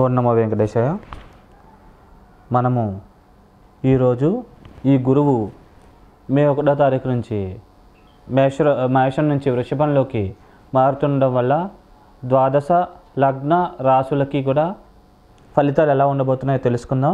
ఓం నమో వెంకటేశాయ. మనము ఈరోజు ఈ గురువు మే 1వ తారీఖు నుంచి మేషం నుంచి వృషభంలోకి మారుతుండడం వల్ల ద్వాదశ లగ్న రాశులకి కూడా ఫలితాలు ఎలా ఉండబోతున్నాయో తెలుసుకుందాం.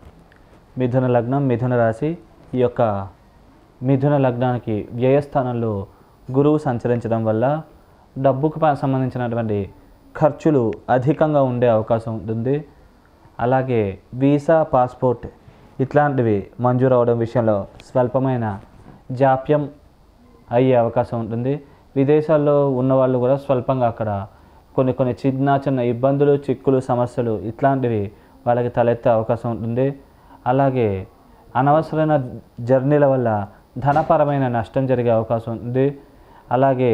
మిథున లగ్నం, మిథున రాశి. ఈ యొక్క మిథున లగ్నానికి వ్యయస్థానంలో గురువు సంచరించడం వల్ల డబ్బుకు సంబంధించినటువంటి ఖర్చులు అధికంగా ఉండే అవకాశం ఉంటుంది. అలాగే వీసా, పాస్పోర్ట్ ఇట్లాంటివి మంజూరు అవడం విషయంలో స్వల్పమైన జాప్యం అయ్యే అవకాశం ఉంటుంది. విదేశాల్లో ఉన్నవాళ్ళు కూడా స్వల్పంగా అక్కడ కొన్ని చిన్న ఇబ్బందులు, చిక్కులు, సమస్యలు ఇట్లాంటివి వాళ్ళకి తలెత్తే అవకాశం ఉంటుంది. అలాగే అనవసరమైన జర్నీల వల్ల ధనపరమైన నష్టం జరిగే అవకాశం ఉంది. అలాగే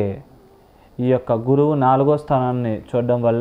ఈ యొక్క గురువు 4వ స్థానాన్ని చూడడం వల్ల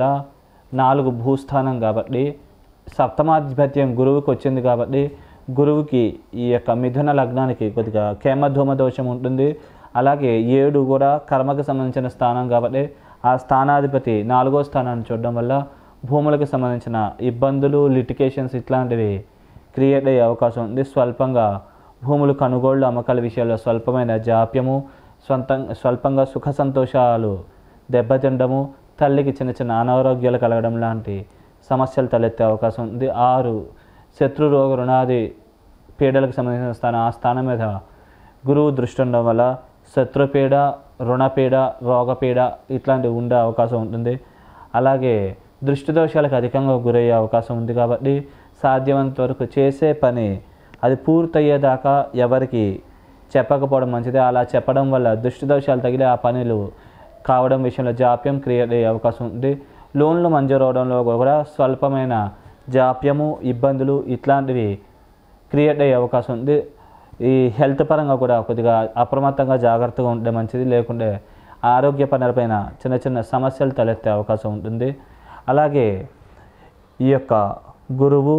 4 భూస్థానం కాబట్టి సప్తమాధిపత్యం గురువుకి వచ్చింది కాబట్టి గురువుకి ఈ యొక్క మిథున లగ్నానికి కొద్దిగా కేమధూమ దోషం ఉంటుంది. అలాగే 7 కూడా కర్మకు సంబంధించిన స్థానం కాబట్టి ఆ స్థానాధిపతి 4వ స్థానాన్ని చూడడం వల్ల భూములకు సంబంధించిన ఇబ్బందులు, లిటికేషన్స్ ఇట్లాంటివి క్రియేట్ అయ్యే అవకాశం ఉంది. స్వల్పంగా భూములు కొనుగోళ్లు, అమ్మకాల విషయాల్లో స్వల్పమైన జాప్యము, స్వల్పంగా సుఖ సంతోషాలు దెబ్బతిండము, తల్లికి చిన్న అనారోగ్యాలు కలగడం లాంటి సమస్యలు తలెత్తే అవకాశం ఉంది. 6 శత్రు రోగ రుణాది పీడలకు సంబంధించిన స్థానం, ఆ స్థానం మీద గురువు దృష్టి ఉండడం వల్ల శత్రుపీడ, రుణపీడ, రోగపీడ ఇట్లాంటివి ఉండే అవకాశం ఉంటుంది. అలాగే దృష్టి దోషాలకు అధికంగా గురయ్యే అవకాశం ఉంది కాబట్టి సాధ్యమైనంత వరకు చేసే పని అది పూర్తయ్యేదాకా ఎవరికి చెప్పకపోవడం మంచిది. అలా చెప్పడం వల్ల దృష్టి దోషాలు తగిలి ఆ పనులు కావడం విషయంలో జాప్యం క్రియేట్ అయ్యే అవకాశం ఉంది. లోన్లు మంజూరు అవడంలో కూడా స్వల్పమైన జాప్యము, ఇబ్బందులు ఇట్లాంటివి క్రియేట్ అయ్యే అవకాశం ఉంది. ఈ హెల్త్ పరంగా కూడా కొద్దిగా అప్రమత్తంగా జాగ్రత్తగా ఉంటే మంచిది. లేకుంటే ఆరోగ్య పనులపైన చిన్న సమస్యలు తలెత్తే అవకాశం ఉంటుంది. అలాగే ఈ యొక్క గురువు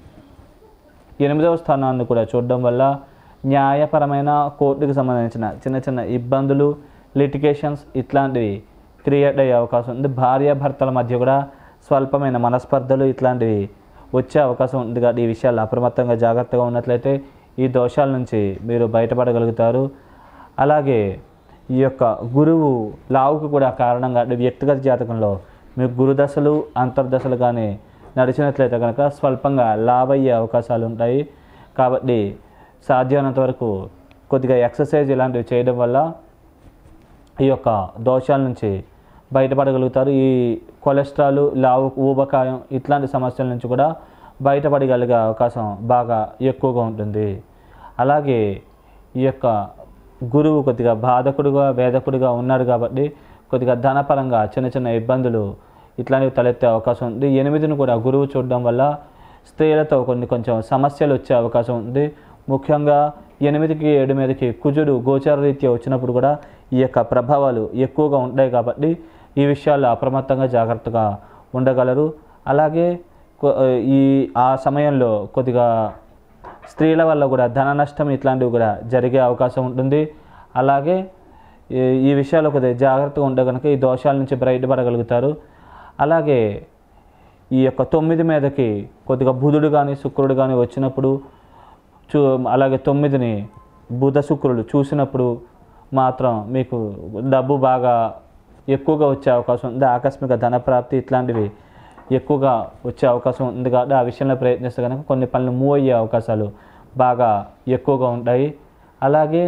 8వ స్థానాన్ని కూడా చూడడం వల్ల న్యాయపరమైన కోర్టుకు సంబంధించిన చిన్న ఇబ్బందులు, లిటికేషన్స్ ఇట్లాంటివి క్రియేట్ అయ్యే అవకాశం ఉంది. భార్యాభర్తల మధ్య కూడా స్వల్పమైన మనస్పర్ధలు ఇట్లాంటివి వచ్చే అవకాశం ఉంది. కాబట్టి ఈ విషయాలు అప్రమత్తంగా జాగ్రత్తగా ఉన్నట్లయితే ఈ దోషాల నుంచి మీరు బయటపడగలుగుతారు. అలాగే ఈ యొక్క గురువు లావుకు కూడా కారణంగా వ్యక్తిగత జాతకంలో మీకు గురుదశలు, అంతర్దశలు కానీ నడిచినట్లయితే కనుక స్వల్పంగా లావయ్యే అవకాశాలు ఉంటాయి. కాబట్టి సాధ్యమైనంత వరకు కొద్దిగా ఎక్సర్సైజ్ ఇలాంటివి చేయడం వల్ల ఈ యొక్క దోషాల నుంచి బయటపడగలుగుతారు. ఈ కొలెస్ట్రాల్, లావు, ఊబకాయం ఇట్లాంటి సమస్యల నుంచి కూడా బయటపడగలిగే అవకాశం బాగా ఎక్కువగా ఉంటుంది. అలాగే ఈ యొక్క గురువు కొద్దిగా బాధకుడుగా, వేదకుడిగా ఉన్నాడు కాబట్టి కొద్దిగా ధనపరంగా చిన్న ఇబ్బందులు ఇట్లాంటివి తలెత్తే అవకాశం ఉంది. 8ని కూడా గురువు చూడడం వల్ల స్త్రీలతో కొంచెం సమస్యలు వచ్చే అవకాశం ఉంది. ముఖ్యంగా 8కి 7 మీదకి కుజుడు గోచార రీత్యా వచ్చినప్పుడు కూడా ఈ యొక్క ప్రభావాలు ఎక్కువగా ఉంటాయి కాబట్టి ఈ విషయాల్లో అప్రమత్తంగా జాగ్రత్తగా ఉండగలరు. అలాగే ఆ సమయంలో కొద్దిగా స్త్రీల వల్ల కూడా ధన నష్టం ఇట్లాంటివి కూడా జరిగే అవకాశం ఉంటుంది. అలాగే ఈ విషయాల్లో కొద్దిగా జాగ్రత్తగా ఉంటే కనుక ఈ దోషాల నుంచి బయటపడగలుగుతారు. అలాగే ఈ యొక్క 9 మీదకి కొద్దిగా బుధుడు కానీ శుక్రుడు కానీ వచ్చినప్పుడు అలాగే 9ని బుధ శుక్రుడు చూసినప్పుడు మాత్రం మీకు డబ్బు బాగా ఎక్కువగా వచ్చే అవకాశం ఉంది. ఆకస్మిక ధనప్రాప్తి ఇట్లాంటివి ఎక్కువగా వచ్చే అవకాశం ఉంది కాబట్టి ఆ విషయంలో ప్రయత్నిస్తే కనుక కొన్ని పనులు మూవ్ అయ్యే అవకాశాలు బాగా ఎక్కువగా ఉంటాయి. అలాగే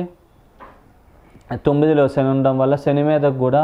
9లో శని ఉండడం వల్ల శని మీద కూడా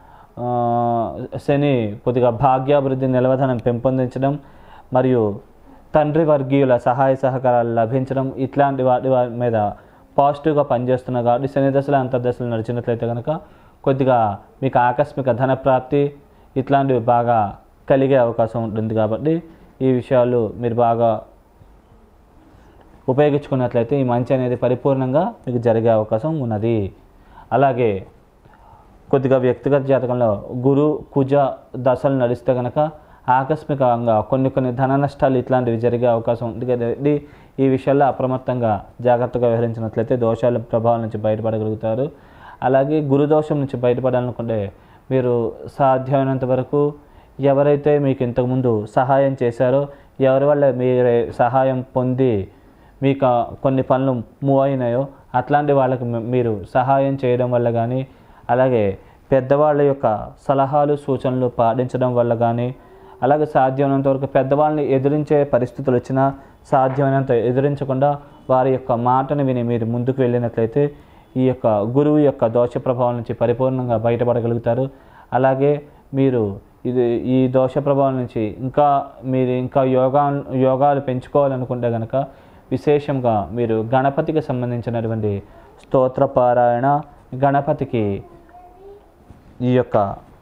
శని కొద్దిగా భాగ్యాభివృద్ధి, నిలవధనం పెంపొందించడం మరియు తండ్రి వర్గీయుల సహాయ సహకారాలు లభించడం ఇట్లాంటి వాటి మీద పాజిటివ్గా పనిచేస్తున్నారు. కాబట్టి శని దశలు, అంతర్దశలు నడిచినట్లయితే కనుక కొద్దిగా మీకు ఆకస్మిక ధనప్రాప్తి ఇట్లాంటివి బాగా కలిగే అవకాశం ఉంటుంది. కాబట్టి ఈ విషయాలు మీరు బాగా ఉపయోగించుకున్నట్లయితే ఈ మంచి అనేది పరిపూర్ణంగా మీకు జరిగే అవకాశం ఉన్నది. అలాగే కొద్దిగా వ్యక్తిగత జాతకంలో గురు, కుజ దశలు నడిస్తే కనుక ఆకస్మికంగా కొన్ని ధన నష్టాలు ఇట్లాంటివి జరిగే అవకాశం ఉంది కాబట్టి ఈ విషయాల్లో అప్రమత్తంగా జాగ్రత్తగా వ్యవహరించినట్లయితే దోషాల ప్రభావం నుంచి బయటపడగలుగుతారు. అలాగే గురుదోషం నుంచి బయటపడాలనుకుంటే మీరు సాధ్యమైనంత వరకు ఎవరైతే మీకు ఇంతకుముందు సహాయం చేశారో, ఎవరి వల్ల మీరు సహాయం పొంది మీకు కొన్ని పనులు మూవ్ అయినాయో అట్లాంటి వాళ్ళకి మీరు సహాయం చేయడం వల్ల కానీ, అలాగే పెద్దవాళ్ళ యొక్క సలహాలు సూచనలు పాటించడం వల్ల కానీ, అలాగే సాధ్యమైనంత వరకు పెద్దవాళ్ళని ఎదిరించే పరిస్థితులు వచ్చినా సాధ్యమైనంత ఎదిరించకుండా వారి యొక్క మాటను విని మీరు ముందుకు వెళ్ళినట్లయితే ఈ యొక్క గురువు యొక్క దోష ప్రభావం నుంచి పరిపూర్ణంగా బయటపడగలుగుతారు. అలాగే మీరు ఈ దోష ప్రభావం నుంచి ఇంకా యోగాలు పెంచుకోవాలనుకుంటే కనుక విశేషంగా మీరు గణపతికి సంబంధించినటువంటి స్తోత్ర పారాయణ, గణపతికి ఈ యొక్క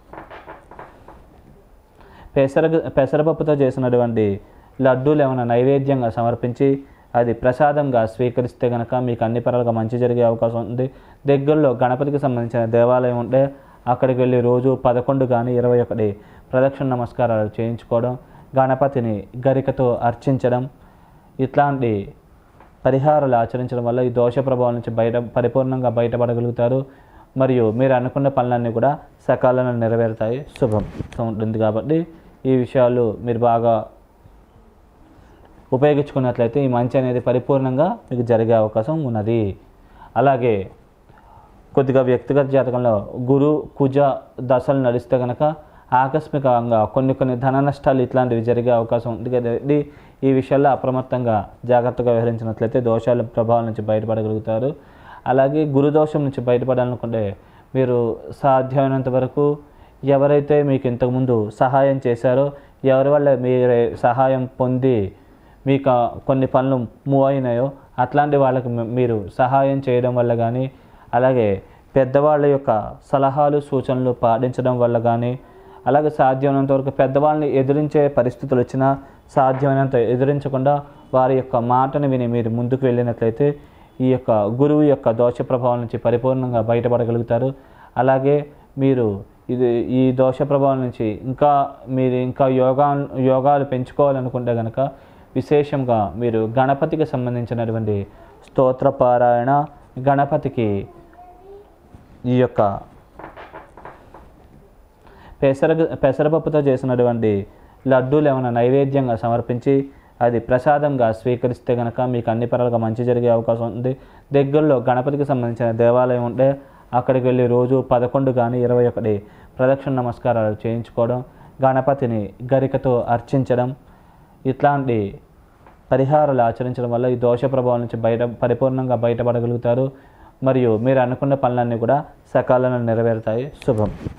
పెసరపప్పుతో చేసినటువంటి లడ్డూలు ఏమైనా నైవేద్యంగా సమర్పించి అది ప్రసాదంగా స్వీకరిస్తే కనుక మీకు అన్ని పరాలుగా మంచి జరిగే అవకాశం ఉంది. దగ్గరలో గణపతికి సంబంధించిన దేవాలయం ఉంటే అక్కడికి వెళ్ళి రోజు 11 కానీ 21 ప్రదక్షిణ నమస్కారాలు చేయించుకోవడం, గణపతిని గరికతో అర్చించడం, ఇట్లాంటి పరిహారాలు ఆచరించడం వల్ల ఈ దోష ప్రభావం నుంచి పరిపూర్ణంగా బయటపడగలుగుతారు. మరియు మీరు అనుకున్న పనులన్నీ కూడా సకాలంలో నెరవేరుతాయి, శుభం ఉంటుంది. కాబట్టి ఈ విషయాలు మీరు బాగా ఉపయోగించుకున్నట్లయితే ఈ మంచి అనేది పరిపూర్ణంగా మీకు జరిగే అవకాశం ఉన్నది. అలాగే కొద్దిగా వ్యక్తిగత జాతకంలో గురు కుజ దశలు నడిస్తే కనుక ఆకస్మికంగా కొన్ని ధన నష్టాలు ఇట్లాంటివి జరిగే అవకాశం ఉంది కాబట్టి ఈ విషయాల్లో అప్రమత్తంగా జాగ్రత్తగా వ్యవహరించినట్లయితే దోషాల ప్రభావం నుంచి బయటపడగలుగుతారు. అలాగే గురుదోషం నుంచి బయటపడాలనుకుంటే మీరు సాధ్యమైనంత వరకు ఎవరైతే మీకు ఇంతకుముందు సహాయం చేశారో, ఎవరి వల్ల మీరు సహాయం పొంది మీకు కొన్ని పనులు మూవ్ అయినాయో అట్లాంటి వాళ్ళకి మీరు సహాయం చేయడం వల్ల కానీ, అలాగే పెద్దవాళ్ళ యొక్క సలహాలు సూచనలు పాటించడం వల్ల కానీ, అలాగే సాధ్యమైనంత వరకు పెద్దవాళ్ళని ఎదిరించే పరిస్థితులు వచ్చినా సాధ్యమైనంత ఎదిరించకుండా వారి యొక్క మాటను విని మీరు ముందుకు వెళ్ళినట్లయితే ఈ యొక్క గురువు యొక్క దోష ప్రభావం నుంచి పరిపూర్ణంగా బయటపడగలుగుతారు. అలాగే మీరు ఈ దోష ప్రభావం నుంచి ఇంకా యోగాలు పెంచుకోవాలనుకుంటే కనుక విశేషంగా మీరు గణపతికి సంబంధించినటువంటి స్తోత్ర పారాయణ, గణపతికి ఈ యొక్క పెసరపప్పుతో చేసినటువంటి లడ్డూలు ఏమైనా నైవేద్యంగా సమర్పించి అది ప్రసాదంగా స్వీకరిస్తే కనుక మీకు అన్ని పరాలుగా మంచి జరిగే అవకాశం ఉంది. దగ్గరలో గణపతికి సంబంధించిన దేవాలయం ఉంటే అక్కడికి వెళ్ళి రోజు 11 కానీ 21 ప్రదక్షిణ నమస్కారాలు చేయించుకోవడం, గణపతిని గరికతో అర్చించడం, ఇట్లాంటి పరిహారాలు ఆచరించడం వల్ల ఈ దోష ప్రభావం నుంచి పరిపూర్ణంగా బయటపడగలుగుతారు. మరియు మీరు అనుకున్న పనులన్నీ కూడా సకాలంలో నెరవేరుతాయి, శుభం.